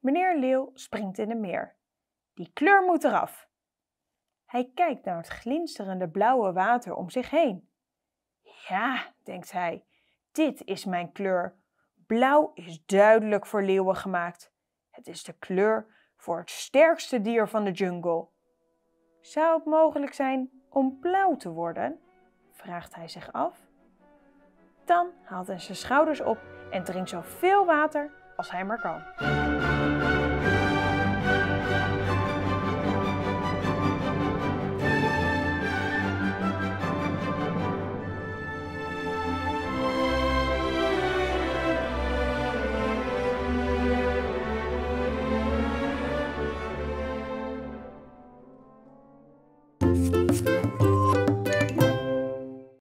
Meneer Leeuw springt in het meer. Die kleur moet eraf. Hij kijkt naar het glinsterende blauwe water om zich heen. Ja, denkt hij, dit is mijn kleur. Blauw is duidelijk voor leeuwen gemaakt. Het is de kleur voor het sterkste dier van de jungle. Zou het mogelijk zijn om blauw te worden? Vraagt hij zich af. Dan haalt hij zijn schouders op en drinkt zoveel water als hij maar kan.